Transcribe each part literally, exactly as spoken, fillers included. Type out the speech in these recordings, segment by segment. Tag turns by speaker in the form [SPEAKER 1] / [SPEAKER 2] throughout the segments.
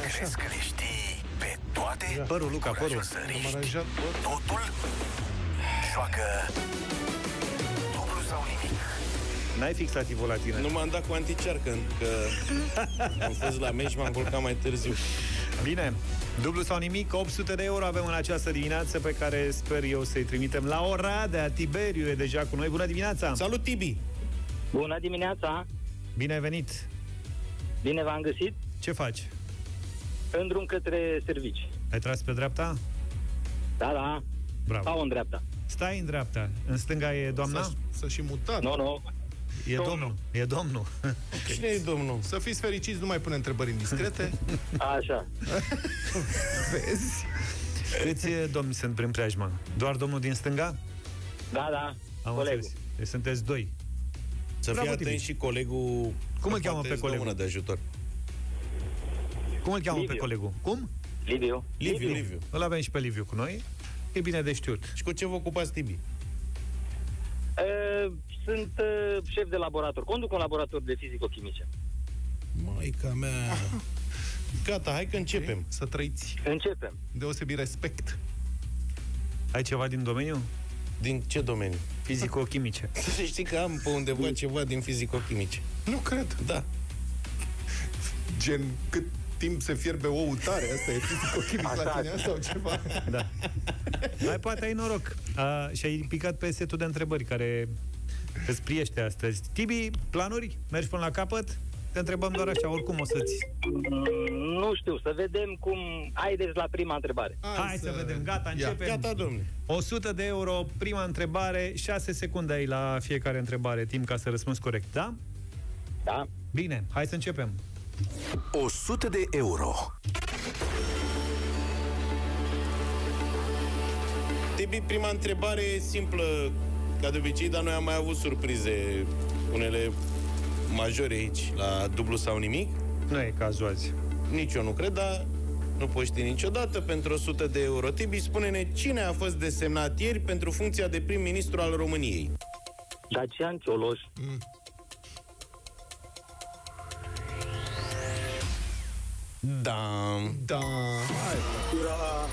[SPEAKER 1] Crezi că le știi pe toate?
[SPEAKER 2] Părul, Luca, părul.
[SPEAKER 1] Totul? Joacă dublu sau nimic.
[SPEAKER 2] N-ai fixat la tine.
[SPEAKER 3] Nu m-am dat cu anticearcă, că am fost la meci și m-am culcat mai târziu.
[SPEAKER 2] Bine, dublu sau nimic, opt sute de euro avem în această dimineață, pe care sper eu să-i trimitem la Oradea. Tiberiu e deja cu noi. Bună dimineața!
[SPEAKER 3] Salut, Tibi!
[SPEAKER 4] Bună dimineața!
[SPEAKER 2] Bine ai venit!
[SPEAKER 4] Bine v-am găsit!
[SPEAKER 2] Ce faci?
[SPEAKER 4] În drum către servici.
[SPEAKER 2] Ai tras pe dreapta?
[SPEAKER 4] Da, da.
[SPEAKER 2] Bravo.
[SPEAKER 4] Stau în dreapta.
[SPEAKER 2] Stai în dreapta. În stânga e doamna?
[SPEAKER 5] Să, să și mutat.
[SPEAKER 4] Nu, nu.
[SPEAKER 2] E domnul. domnul. E domnul.
[SPEAKER 3] Okay. Cine e domnul?
[SPEAKER 5] Să fiți fericiți, nu mai pune întrebări indiscrete.
[SPEAKER 4] Așa.
[SPEAKER 2] Vezi? Câți domni sunt prin preajmă? Doar domnul din stânga?
[SPEAKER 4] Da, da.
[SPEAKER 2] Am
[SPEAKER 4] colegul.
[SPEAKER 2] înțeles. Deci sunteți doi.
[SPEAKER 3] Să fie atent și colegul.
[SPEAKER 2] Cum îl cheamă pe colegul?
[SPEAKER 3] De ajutor.
[SPEAKER 2] Cum îl cheamă
[SPEAKER 4] Liviu.
[SPEAKER 2] pe colegul? Cum?
[SPEAKER 4] Liviu.
[SPEAKER 3] Liviu, Liviu.
[SPEAKER 2] Îl avem și pe Liviu cu noi. E bine de știut.
[SPEAKER 3] Și cu ce vă ocupați, Tibi?
[SPEAKER 4] Uh, sunt uh, șef de laborator. Conduc un laborator de fizico-chimice.
[SPEAKER 3] Maica mea. Gata, hai că începem.
[SPEAKER 5] Okay. Să trăiți.
[SPEAKER 4] Începem.
[SPEAKER 5] Deosebit respect.
[SPEAKER 2] Ai ceva din domeniu?
[SPEAKER 3] Din ce domeniu?
[SPEAKER 2] Fizico-chimice.
[SPEAKER 3] Să știi că am pe undeva ceva din fizico-chimice.
[SPEAKER 5] Nu cred.
[SPEAKER 3] Da.
[SPEAKER 5] Gen, cât timp se fierbe ou tare, asta e fizico-chimic la tine sau ceva?
[SPEAKER 2] Da. Hai, poate ai noroc. A, și ai picat pe setul de întrebări care îți priește astăzi. Tibi, planuri? Mergi până la capăt? Te întrebăm doar așa, oricum o să-ți...
[SPEAKER 4] Nu știu, să vedem cum... Haideți la prima întrebare.
[SPEAKER 2] Hai, Hai să... să vedem, gata, începem.
[SPEAKER 3] Gata, domnule.
[SPEAKER 2] o sută de euro, prima întrebare, șase secunde ai la fiecare întrebare, timp ca să răspunzi corect, da?
[SPEAKER 4] Da.
[SPEAKER 2] Bine, hai să începem.
[SPEAKER 1] o sută de euro.
[SPEAKER 3] Tibi, prima întrebare e simplă, ca de obicei, dar noi am mai avut surprize, unele majore aici, la dublu sau nimic.
[SPEAKER 2] Nu e cazul azi.
[SPEAKER 3] Nici eu nu cred, dar nu poți ști niciodată. Pentru o sută de euro, Tibi, spune-ne cine a fost desemnat ieri pentru funcția de prim-ministru al României.
[SPEAKER 4] Dacian Cioloș.
[SPEAKER 5] Mm.
[SPEAKER 3] Da.
[SPEAKER 5] Da. Hai.
[SPEAKER 4] Ura.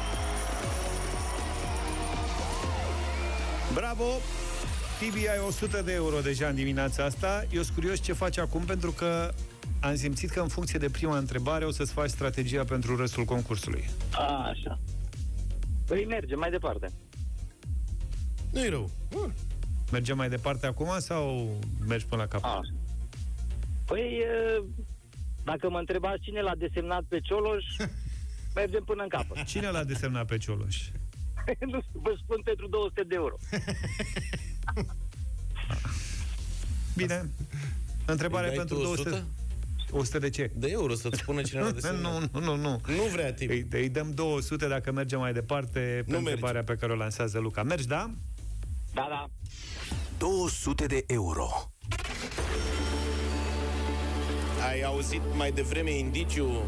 [SPEAKER 2] Bravo! Tibi, ai o sută de euro deja în dimineața asta. Eu sunt curios ce faci acum, pentru că am simțit că în funcție de prima întrebare o să-ți faci strategia pentru restul concursului.
[SPEAKER 4] A, așa. Păi mergem mai departe.
[SPEAKER 3] Nu-i rău.
[SPEAKER 5] Bun.
[SPEAKER 2] Mergem mai departe acum sau mergi până la capăt?
[SPEAKER 4] A. Păi, dacă mă întrebați cine l-a desemnat pe Cioloș, mergem până în capăt.
[SPEAKER 2] Cine l-a desemnat pe Cioloș?
[SPEAKER 4] Nu știu, vă spun pentru două sute de euro.
[SPEAKER 2] Bine. Întrebare pentru două sute. o sută de ce?
[SPEAKER 3] De euro, să-ți spună cine l-a desemnat.
[SPEAKER 2] Nu, nu, nu, nu.
[SPEAKER 3] Nu vrea, Tibi.
[SPEAKER 2] Îi, îi dăm două sute dacă mergem mai departe pe
[SPEAKER 3] Nu
[SPEAKER 2] întrebarea
[SPEAKER 3] merge.
[SPEAKER 2] pe care o lansează Luca. Mergi, da?
[SPEAKER 4] Da, da.
[SPEAKER 1] două sute de euro.
[SPEAKER 3] Ai auzit mai devreme indiciu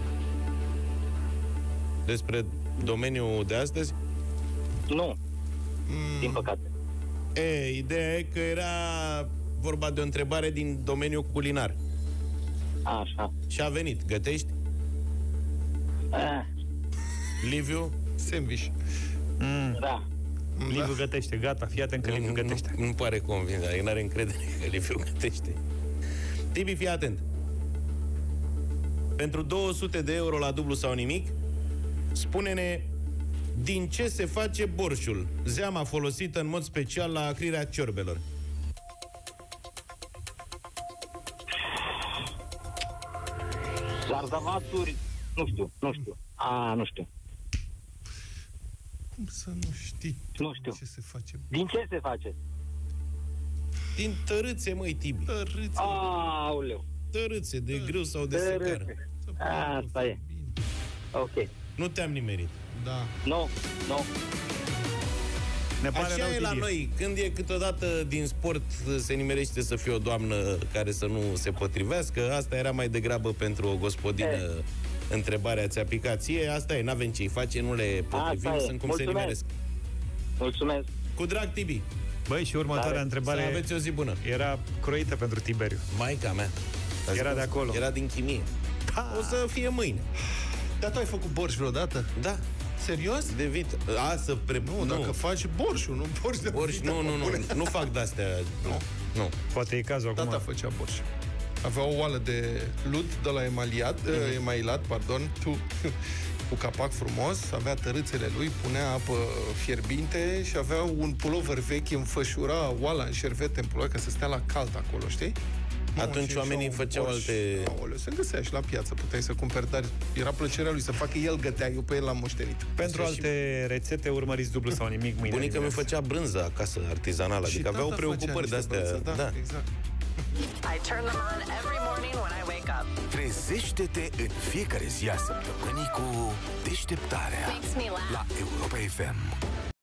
[SPEAKER 3] despre domeniul de astăzi?
[SPEAKER 4] Nu. Mm. Din păcate.
[SPEAKER 3] E, ideea e că era vorba de o întrebare din domeniul culinar.
[SPEAKER 4] Așa.
[SPEAKER 3] Și a venit. Gătești?
[SPEAKER 4] Ah.
[SPEAKER 3] Liviu?
[SPEAKER 5] Sandwich.
[SPEAKER 2] Mm.
[SPEAKER 4] Da.
[SPEAKER 2] Liviu gătește, gata, fii atent că Liviu gătește.
[SPEAKER 3] Nu, nu pare convins, dar n-are încredere că Liviu gătește. Tibi, fii atent. Pentru două sute de euro la dublu sau nimic, spune-ne din ce se face borșul, zeama folosită în mod special la acrirea ciorbelor.
[SPEAKER 4] Zarzavaturi, nu știu, nu știu. A, nu știu.
[SPEAKER 5] Cum să nu știi?
[SPEAKER 4] Nu știu.
[SPEAKER 5] Ce se face?
[SPEAKER 4] Din ce se face?
[SPEAKER 3] Din tărâțe, măi, Tibi.
[SPEAKER 5] Tărâțe.
[SPEAKER 4] Aoleu.
[SPEAKER 3] Tărâțe, de grâu sau de secară.
[SPEAKER 4] Asta e. Ok.
[SPEAKER 3] Nu te-am nimerit.
[SPEAKER 5] Da.
[SPEAKER 4] Nu, nu.
[SPEAKER 2] Ne pare
[SPEAKER 3] Așa
[SPEAKER 2] rău,
[SPEAKER 3] e la
[SPEAKER 2] Tibi.
[SPEAKER 3] noi. Când e câteodată din sport se nimerește să fie o doamnă care să nu se potrivească. Asta era mai degrabă pentru o gospodină. E. Întrebarea ți-a picat ție. Asta e, n-avem ce-i face, nu le potrivim, sunt cum
[SPEAKER 4] Mulțumesc.
[SPEAKER 3] se nimeresc.
[SPEAKER 4] Mulțumesc.
[SPEAKER 3] Cu drag, Tibi.
[SPEAKER 2] Băi, și următoarea
[SPEAKER 4] Dar,
[SPEAKER 2] întrebare
[SPEAKER 3] să aveți o zi bună.
[SPEAKER 2] era croită pentru Tiberiu.
[SPEAKER 3] Maica mea.
[SPEAKER 2] Era de acolo.
[SPEAKER 3] Era din chimie.
[SPEAKER 2] Ha!
[SPEAKER 3] O să fie mâine.
[SPEAKER 5] Dar tu ai făcut borș vreodată?
[SPEAKER 3] Da.
[SPEAKER 5] Serios?
[SPEAKER 3] De vită. A, să pre...
[SPEAKER 5] Nu, nu, dacă faci borșul, nu borș de
[SPEAKER 3] borș,
[SPEAKER 5] vită.
[SPEAKER 3] Nu, nu, nu, nu fac de-astea. Nu. Nu.
[SPEAKER 2] Poate e cazul acum.
[SPEAKER 5] Tata făcea borș. Avea o oală de lut de la emaliat, mm-hmm. emailat, pardon, tu, cu capac frumos, avea tărâțele lui, punea apă fierbinte și avea un pulover vechi, înfășura oala în șervete în pulover, ca să stea la cald acolo, știi?
[SPEAKER 3] Atunci oamenii făceau borș, alte...
[SPEAKER 5] Aoleu, se găsea și la piață, puteai să cumperi, dar era plăcerea lui să facă, el gătea, eu pe el l-am moștenit.
[SPEAKER 2] Pentru
[SPEAKER 5] și
[SPEAKER 2] alte rețete urmăriți Dublu sau nimic mâine.
[SPEAKER 3] Bunica mi făcea brânză acasă, artizanală, adică aveau preocupări de-astea.
[SPEAKER 5] Brânză, da, da, exact.
[SPEAKER 6] I turn them on every morning when I wake up.
[SPEAKER 1] Trezește-te în fiecare zi a săptămânii cu Deșteptarea
[SPEAKER 6] Makes me laugh.
[SPEAKER 1] la Europa F M.